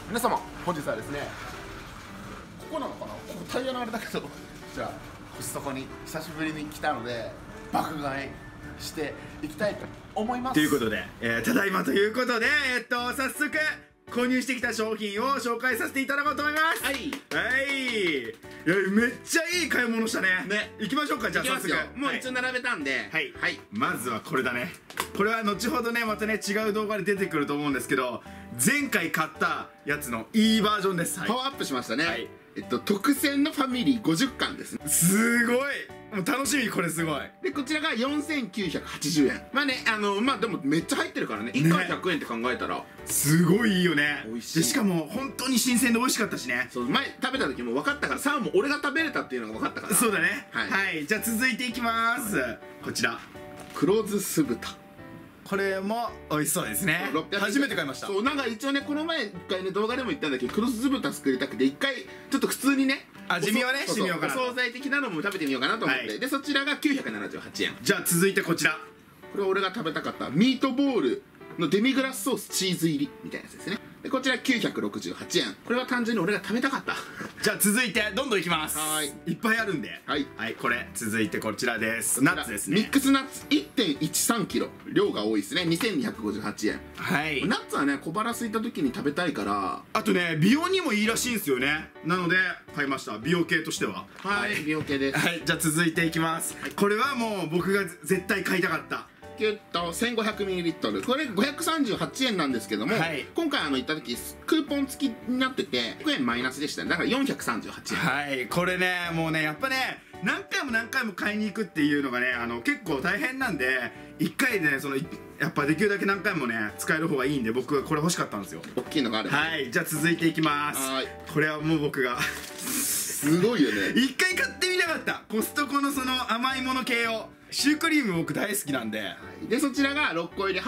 皆様本日はですね、ここなのかな、ここタイヤのあれだけど、じゃあコストコに久しぶりに来たので爆買いしていきたいと思います。 ということで、ただいまということで、早速購入してきた商品を紹介させていただこうと思います。 はい、 いやめっちゃいい買い物したね。行きましょうか。じゃあ早速もう一応並べたんで、 はい、まずはこれだね。これは後ほどねまたね違う動画で出てくると思うんですけど、前回買ったやつのいいバージョンです。 パワーアップしましたね。特選のファミリー50巻ですね。 すごい、もう楽しみ。これすごい。 でこちらが4980円。まあね、まあでもめっちゃ入ってるからね、1巻100円って考えたらすごいいいよね。 美味しい。 でしかも本当に新鮮で美味しかったしね。 そう、前食べた時も分かったから、サーモン俺が食べれたっていうのが分かったから。 そうだね。はい、じゃあ続いていきます。こちら黒酢酢豚、 これも美味しそうですね。初めて買いました。 そう、なんか一応ね、この前一回ね動画でも言ったんだけど、黒酢酢豚作りたくて一回ちょっと普通にね味見をねしてみようかなと。 お惣菜的なのも食べてみようかなと思って、でそちらが978円。 じゃあ続いてこちら、 これは俺が食べたかったミートボールのデミグラスソースチーズ入りみたいなやつですね。でこちら968円。これは単純に俺が食べたかった。 じゃあ続いてどんどんいきます。いっぱいあるんで、はい、これ続いてこちらです。ナッツですね。 ミックスナッツ 1.13 キロ、量が多いですね。2258円。 はい、 ナッツはね小腹空いた時に食べたいから、 あとね美容にもいいらしいんですよね。なので買いました。美容系としては。 はい、美容系です。 はい、じゃあ続いていきます。これはもう僕が絶対買いたかった。 キュッと 1500ml、 これ538円なんですけども、今回行った時クーポン付きになってて100円マイナスでしたね。だから438円。 はい、これねもうねやっぱね何回も何回も買いに行くっていうのがね結構大変なんで、1回でねやっぱできるだけ何回もね使える方がいいんで、僕はこれ欲しかったんですよ。 大きいのがある。 はい、じゃあ続いていきます。これはもう僕がすごいよね。 一回買ってみたかった、コストコのその甘いもの系を。シュークリーム僕大好きなんで、 でそちらが6個入り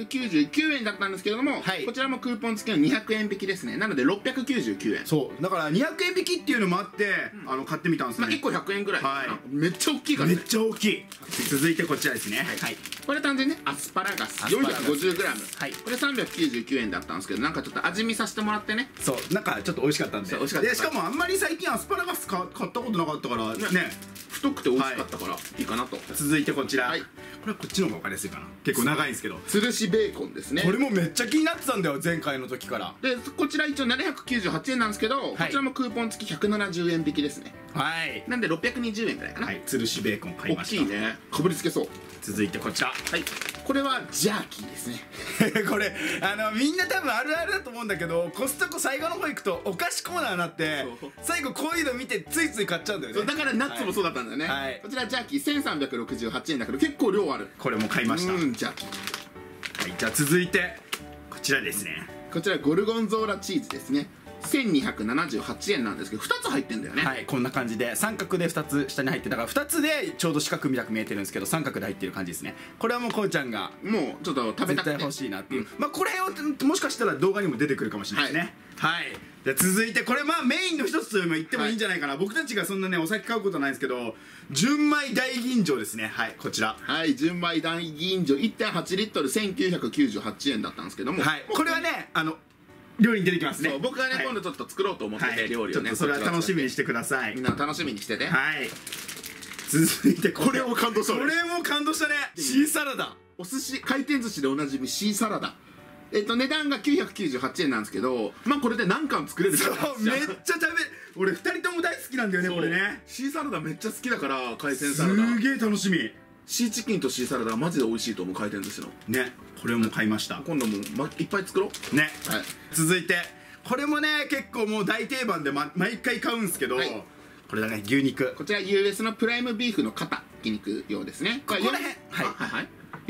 899円だったんですけれども、こちらもクーポン付きの200円引きですね。なので699円。 そうだから200円引きっていうのもあって買ってみたんですね。 1個100円ぐらいかな。めっちゃ大きいからね。 めっちゃ大きい。続いてこちらですね。 これ単純にねアスパラガス 450g、これ399円だったんですけど、なんかちょっと味見させてもらってね。 そうなんかちょっと美味しかったんで。しかもあんまり最近アスパラガス買ったことなかったからね、 太くて美味しかったからいいかなと。 続いてこちら、これはこっちの方が分かりやすいかな。結構長いんですけど、 つるしベーコンですね。 これもめっちゃ気になってたんだよ前回の時から。でこちら一応798円なんですけど、こちらもクーポン付き170円引きですね。なんで620円くらいかな。 つるしベーコン買いました。 大きいね、かぶりつけそう。 続いてこちら、 これはジャーキーですね。 これみんな多分あるあるだと思うんだけど、コストコ最後の方行くとお菓子コーナーになって最後こういうの見てついつい買っちゃうんだよね。 だからナッツもそうだったんだよね。こちらジャーキー1368円だけど結構量ある。 これも買いました。 ジャーキー。 じゃあ続いてこちらですね。 こちらゴルゴンゾーラチーズですね。1278円なんですけど2つ入ってんだよね。 はい、こんな感じで三角で2つ下に入ってたから2つでちょうど四角みたく見えてるんですけど、三角で入ってる感じですね。これはもうこうちゃんがもうちょっと食べたくて絶対欲しいなっていう、まあこれをもしかしたら動画にも出てくるかもしれないですね。じゃあ続いてこれまあメインの一つと言ってもいいんじゃないかな。僕たちがそんなねお酒買うことないんですけど、純米大吟醸ですね。こちら純米大吟醸 1.8 リットル1998円だったんですけども、 これはね料理に出てきますね。 僕がね今度ちょっと作ろうと思ってて、料理をねそれは楽しみにしてください。 みんな楽しみにしてて。 続いてこれも感動した。 これも感動したね。 シーサラダ、 お寿司回転寿司でおなじみシーサラダ。値段が998円なんですけど、まあこれで何貫作れるか。 めっちゃ俺2人とも大好きなんだよねこれね。 シーサラダめっちゃ好きだから、海鮮サラダすげえ楽しみ。 シーチキンとシーサラダはマジで美味しいと思う、回転寿司のね。これも買いました。 今度もいっぱい作ろうね。 続いてこれもね結構もう大定番で毎回買うんですけど、これだね、牛肉。こちら US のプライムビーフの肩ひき肉用ですね。ここら辺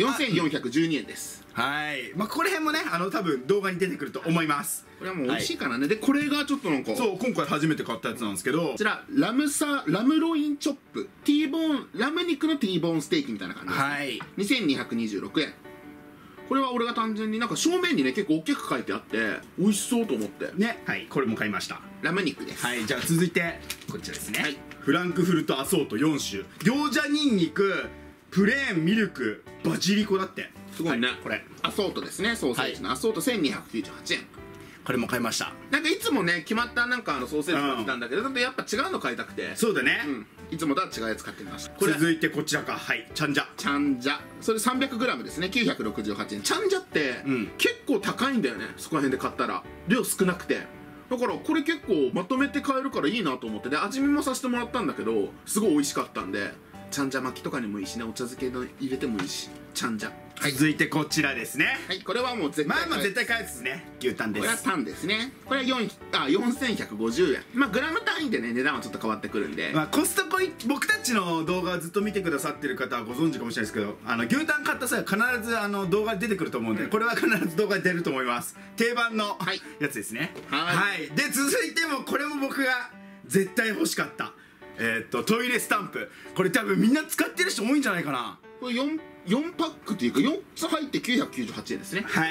4412円です。 まあここら辺もね多分動画に出てくると思います。 これはもう美味しいからね。でこれがちょっとなんかそう今回初めて買ったやつなんですけど、こちらラムロインチョップ T ボーン、ラム肉の T ボーンステーキみたいな感じですね。2226円。これは俺が単純になんか正面にね結構大きく書いてあって美味しそうと思ってね。これも買いました。 ラム肉です。 じゃあ続いてこちらですね。フランクフルトアソート4種、餃子ニンニク、プレーンミルク、バジリコだって。 すごいね。これアソートですね。ソーセージのアソート1298円。 これも買いました。 なんかいつもね決まったなんかソーセージ買ってたんだけど、ちょっとやっぱ違うの買いたくて。 そうだね、 いつもとは違うやつ買ってみました。 これ続いてこちらか。はい、チャンジャ。 チャンジャ、それ 300g ですね、968円。チャンジャって、結構高いんだよね、そこら辺で買ったら量少なくて。だからこれ結構まとめて買えるからいいなと思って、で味見もさせてもらったんだけどすごい美味しかったんで、チャンジャ巻きとかにもいいしね、お茶漬けの入れてもいいし、チャンジャ。 続いてこちらですね。 はい、これはもう絶対絶対買うやつですね。牛タンです。 これはタンですね。これは4150円。まあグラム単位でね値段はちょっと変わってくるんで、 コストコ、僕たちの動画をずっと見てくださってる方はご存知かもしれないですけど、牛タン買った際は必ず動画で出てくると思うんで、これは必ず動画で出ると思います。定番のやつですね。はい。で続いてもこれも僕が絶対欲しかった、トイレスタンプ。これ多分みんな使ってる人多いんじゃないかな。 これ4パックっていうか4つ入って998円ですね。 はい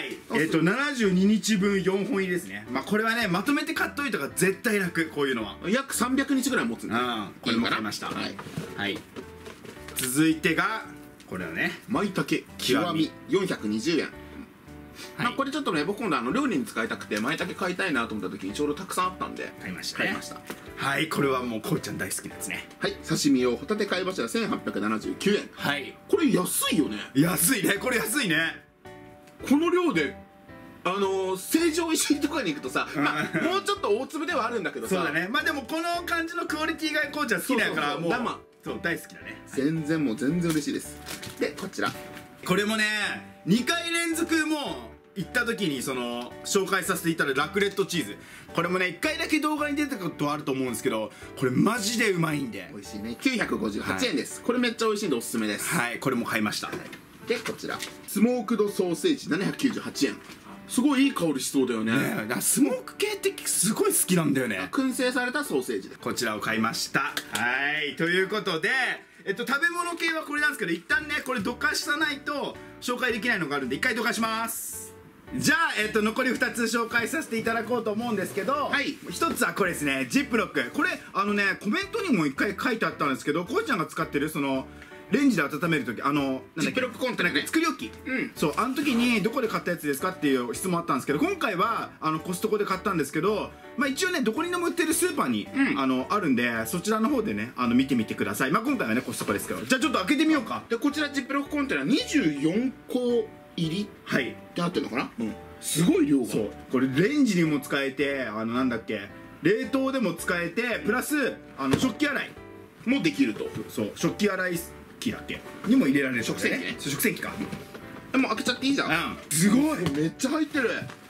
。72日分4本入りですね。まあこれはねまとめて買っといたから絶対楽、こういうのは。 約300日ぐらい持つんで、 これも買いました。はい。続いてがこれはね、 舞茸極み420円。まあこれちょっとね、僕今度料理に使いたくて舞茸買いたいなと思った時にちょうどたくさんあったんで買いましたね。 はい、 これはもうこうちゃん大好きなやつね。 はい、刺身用ホタテ貝柱1879円。 はい、 これ安いよね。 安いね、これ安いね。 この量で成城石井とかに行くとさ、まあもうちょっと大粒ではあるんだけどさ、 そうだね。まあでもこの感じのクオリティがこうちゃん好きだからもうそう大好きだね。 全然嬉しいです。でこちら、 これもね2回連続もう行った時に紹介させていただいたラクレットチーズ、これもね1回だけ動画に出たことはあると思うんですけど、これマジでうまいんで美味しいね。958円です。これめっちゃ美味しいんでおすすめです。 はい、これも買いました。 でこちらスモークドソーセージ798円。すごいいい香りしそうだよね。 スモーク系ってすごい好きなんだよね。 燻製されたソーセージでこちらを買いました。はい、ということで食べ物系はこれなんですけど、一旦ねこれどかさないと紹介できないのがあるんで一回どかします。じゃあ、残り2つ紹介させていただこうと思うんですけど、1つはこれですね、ジップロック。これコメントにも1回書いてあったんですけど、こうちゃんが使ってるレンジで温めるとき、ジップロックコンテナね、 作り置き、そうあの時にどこで買ったやつですかっていう質問あったんですけど、今回はコストコで買ったんですけど、まあ一応ねどこにでも売ってるスーパーに、あるんで、そちらの方でね見てみてください。まあ今回はねコストコですけど、じゃあちょっと開けてみようか。 でこちらジップロックコンテナ24個入りってなってるのかな。すごい量が。 そう、これレンジにも使えてなんだっけ、冷凍でも使えて、プラス食器洗いもできると。 そう、食器洗い機だっけにも入れられる。 食洗機ね。 食洗機か。 もう開けちゃっていいじゃん。 すごい、 めっちゃ入ってる。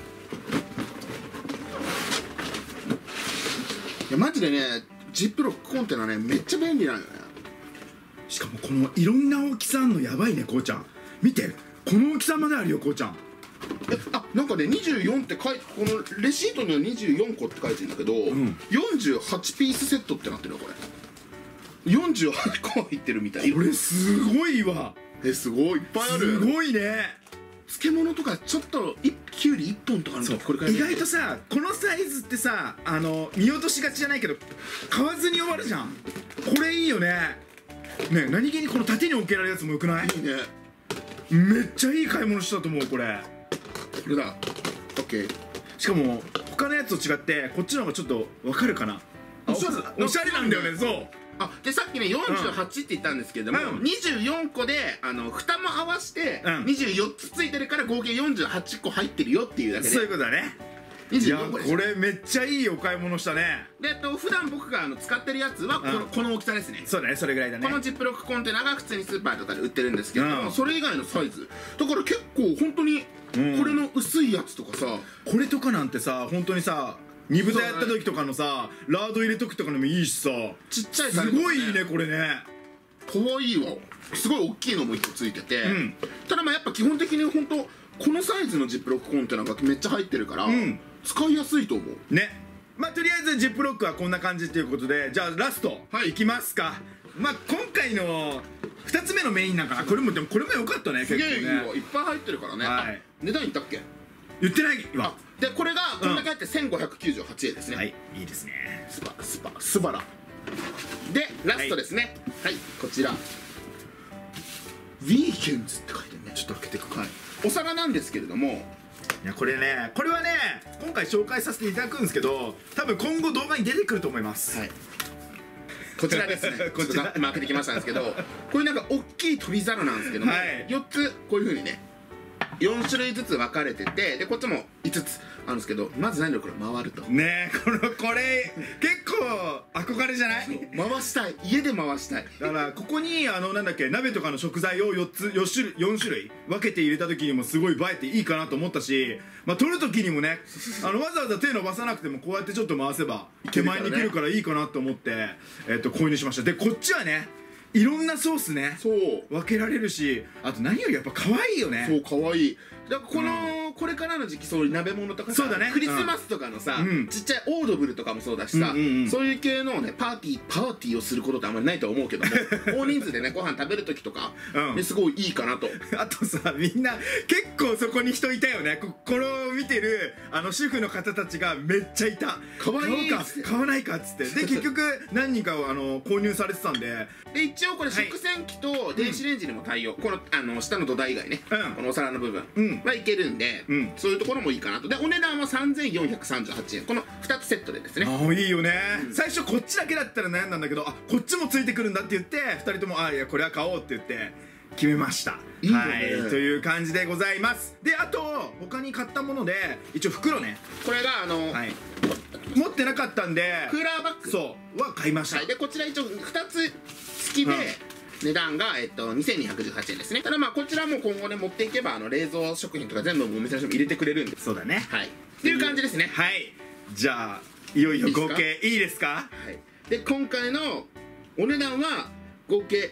いやマジでね、ジップロックコンテナねめっちゃ便利なのよね。 しかもこのいろんな大きさあんのやばいね、こうちゃん見て、この大きさまであるよ、こうちゃん。 なんかね24ってこのレシートには24個って書いてるんだけど、48ピースセットってなってるよ。これ48個入ってるみたい。 これすごいわ。 すごいいっぱいある。 すごいね。 漬物とかちょっときゅうり1本とかあるの。これ意外とさ、このサイズってさ見落としがちじゃないけど買わずに終わるじゃん。これいいよね。ね、何気にこの縦に置けられるやつもよくない？ いいね。 めっちゃいい買い物したと思う。これだ。オッケー。 しかも他のやつと違ってこっちの方がちょっと分かるかな。おしゃれなんだよね。そう。 でさっきね48って言ったんですけれども、24個で蓋も合わせて24つついてるから合計48個入ってるよっていうだけで。 そういうことだね。いやこれめっちゃいいお買い物したね。 で普段僕が使ってるやつはこの大きさですね。 そうだね、それぐらいだね。 このジップロックコンテナが普通にスーパーとかで売ってるんですけど、それ以外のサイズだから結構本当にこれの薄いやつとかさ、 これとかなんてさ本当にさ煮豚やった時とかのさラード入れとくとかのもいいしさ、 ちっちゃいサイズすごいいいねこれね。 かわいいわ。すごい大きいのも1個ついてて、ただまあやっぱ基本的に本当このサイズのジップロックコンテナがめっちゃ入ってるから使いやすいと思うね。まあとりあえずジップロックはこんな感じということで、じゃあラストいきますか。まあ今回の2つ目のメインなんかな。これもでもこれも良かったね。結構ねいっぱい入ってるからね。値段言ったっけ？ 言ってないわ。 でこれがこんだけあって1598円ですね。 はい、いいですね。 スバラでラストですね。はい、こちらウィーケンズって書いてるね。ちょっと開けていくか。お皿なんですけれども、 いやこれはね今回紹介させていただくんですけど、多分今後動画に出てくると思います。 はい、こちらですねこちら開けてきましたんですけど、これなんか大きい取り皿なんですけども、はい、4つこういうふうにね4種類ずつ分かれてて、でこっちも5つあるんですけど、まず何よりこれ回るとねえ、これ結構憧れじゃない？ 回したい、家で回したい。 だからここになんだっけ、鍋とかの食材を4種類分けて入れた時にもすごい映えていいかなと思ったし、まあ取る時にもねわざわざ手伸ばさなくてもこうやってちょっと回せば手前に来るからいいかなと思って購入しました。でこっちはねいろんなソースね分けられるし、あと何よりやっぱ可愛いよね。 そう可愛い。だからこれからの時期そういう鍋物とかさ、 そうだね、 クリスマスとかのさ、ちっちゃいオードブルとかもそうだしさ、そういう系のねパーティーをすることってあんまりないとは思うけども大人数でねご飯食べる時とかすごいいいかなと。 あとさ、みんな結構そこに人いたよね。これを見てる主婦の方たちがめっちゃいた。 買わないかっつってで結局何人か購入されてたんで、 一応これ食洗機と電子レンジにも対応、この下の土台以外ね、このお皿の部分はいけるんで、そういうところもいいかなと。でお値段は3438円、この2つセットでですね。 ああいいよね。最初こっちだけだったら悩んだんだけど、こっちもついてくるんだって言って2人ともいやこれは買おうって言って決めました。はい、という感じでございます。であと他に買ったもので一応袋ね、これが持ってなかったんでクーラーバッグは買いました。 でこちら一応2つ付きで値段が2218円ですね。ただまあこちらも今後ね持っていけば冷蔵食品とか全部お店の人も入れてくれるんで。 そうだね。 はいっていう感じですね。 はい、じゃあいよいよ合計いいですか？ はい。で今回のお値段は合計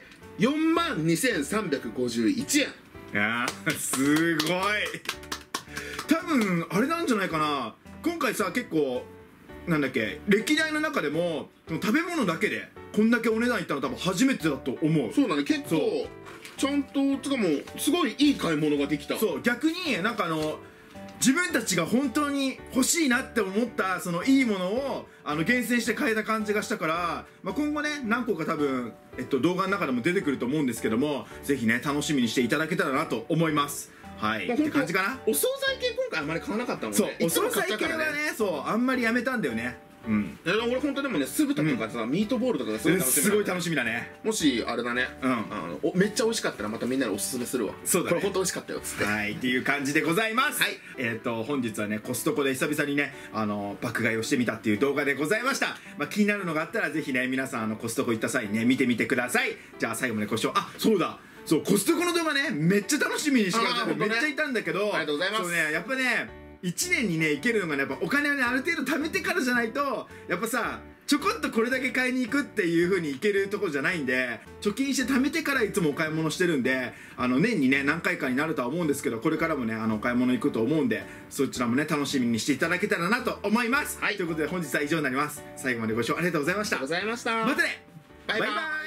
42,351円。 いやすごい。多分あれなんじゃないかな、今回さ結構なんだっけ歴代の中でも食べ物だけでこんだけお値段いったの多分初めてだと思う。 そうだね、結構ちゃんとつかもすごいいい買い物ができた。 そう逆になんか自分たちが本当に欲しいなって思ったそのいいものを厳選して買えた感じがしたから、まあ、今後ね何個か多分、動画の中でも出てくると思うんですけども、ぜひね楽しみにしていただけたらなと思います。はいって感じかな。 お惣菜系今回あんまり買わなかったもんね。 そうお惣菜系はねあんまりやめたんだよね。 俺本当でもね酢豚とかさミートボールとかすごい楽しみだね。 もしあれだねめっちゃ美味しかったらまたみんなにおすすめするわ。 そうだね、 これ本当美味しかったよっつって。 はいっていう感じでございます。 はい本日はねコストコで久々にね爆買いをしてみたっていう動画でございました。気になるのがあったらぜひね皆さんコストコ行った際にね見てみてください。じゃあ最後までご視聴そうだコストコの動画ねめっちゃ楽しみにしてください。めっちゃいたんだけど、 ありがとうございます。 そうねやっぱね1年にね行けるのがねやっぱお金をねある程度貯めてからじゃないとやっぱさちょこっとこれだけ買いに行くっていう風に行けるところじゃないんで、貯金して貯めてからいつもお買い物してるんで年にね何回かになるとは思うんですけど、これからもねお買い物行くと思うんでそちらもね楽しみにしていただけたらなと思います。ということで本日は以上になります。最後までご視聴ありがとうございました。 またね。 バイバイ。